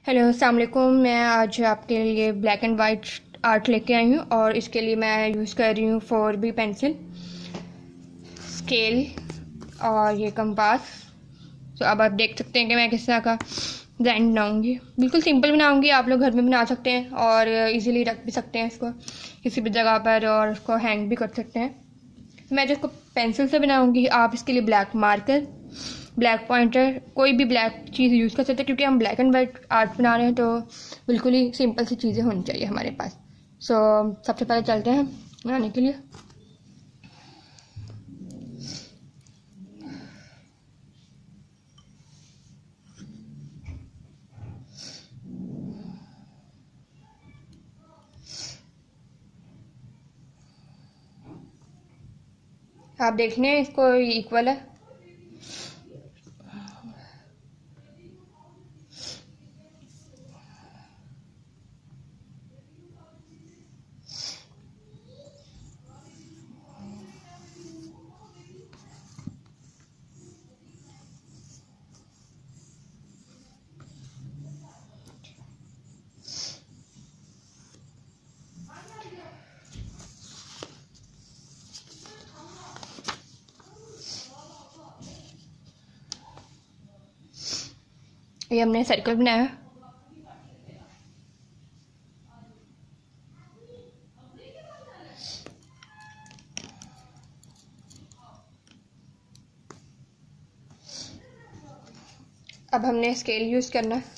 Hello अस्सलाम वालेकुम। मैं आज आपके लिए ब्लैक एंड वाइट आर्ट लेके आई हूँ और इसके लिए मैं यूज़ कर रही हूँ 4B पेंसिल, स्केल और ये कंपास। तो अब आप देख सकते हैं कि मैं किस तरह का डिज़ाइन बनाऊँगी। बिल्कुल सिंपल बनाऊँगी, आप लोग घर में बना सकते हैं और इजीली रख भी सकते हैं इसको किसी भी जगह पर और उसको हैंग भी कर सकते हैं। मैं जिसको पेंसिल से बनाऊँगी, आप इसके लिए ब्लैक मार्कर, ब्लैक पॉइंटर, कोई भी ब्लैक चीज़ यूज़ कर सकते हैं क्योंकि हम ब्लैक एंड वाइट आर्ट बना रहे हैं तो बिल्कुल ही सिंपल सी चीज़ें होनी चाहिए हमारे पास। सबसे पहले चलते हैं बनाने के लिए। आप देख लें इसको इक्वल है। ये हमने सर्कल बनाया। अब हमने स्केल यूज़ करना है।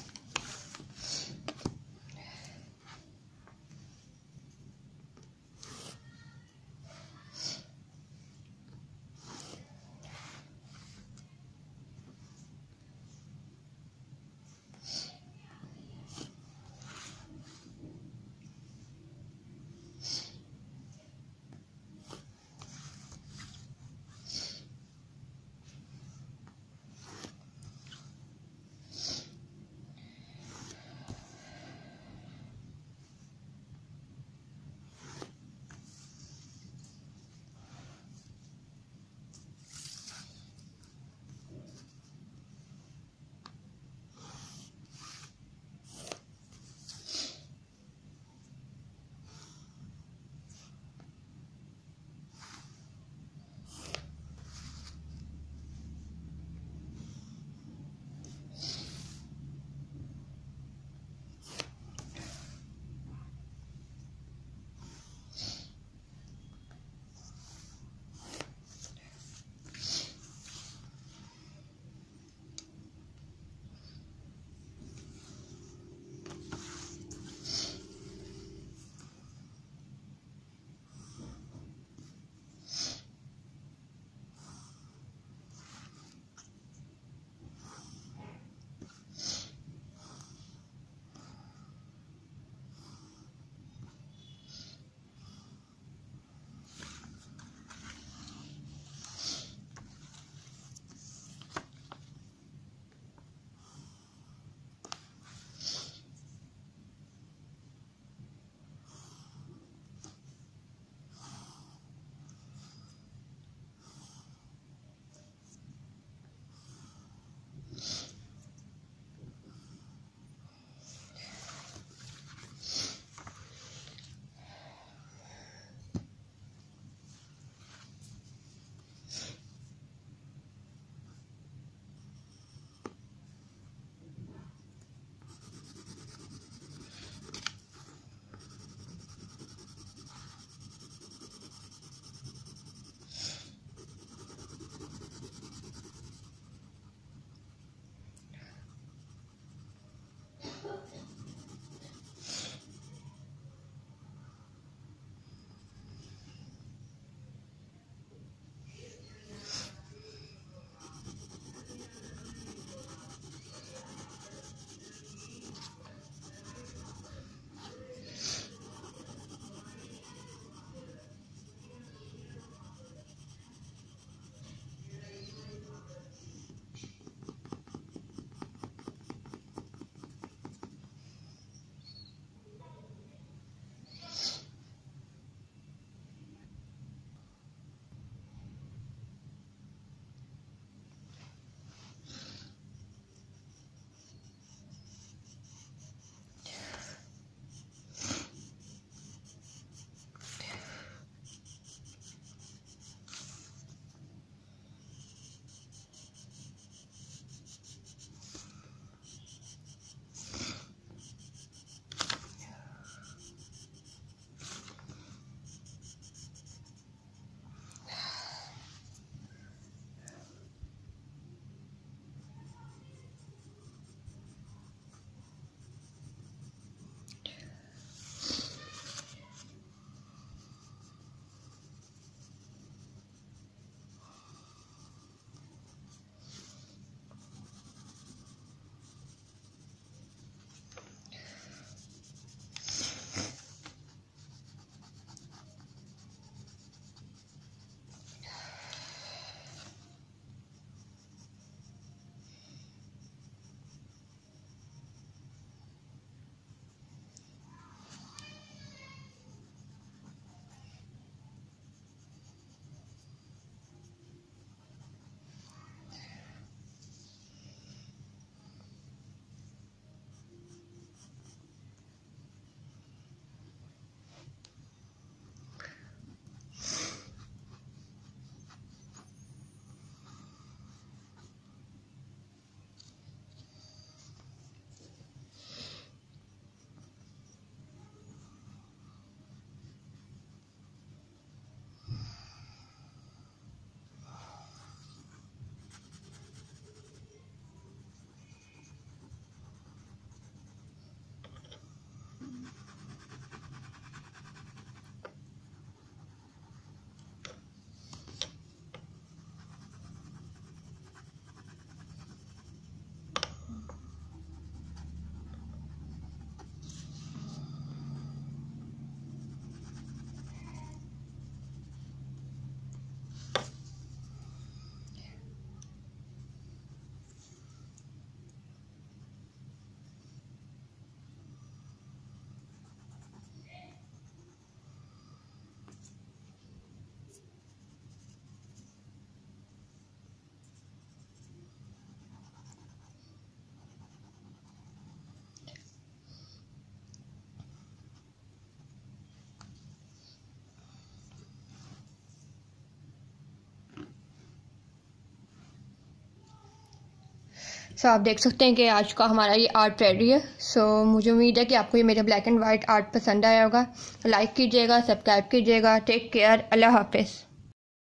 सो आप देख सकते हैं कि आज का हमारा ये आर्ट रेडी है। सो मुझे उम्मीद है कि आपको ये मेरा ब्लैक एंड वाइट आर्ट पसंद आया होगा। लाइक कीजिएगा, सब्सक्राइब कीजिएगा। टेक केयर, अल्लाह हाफिज़।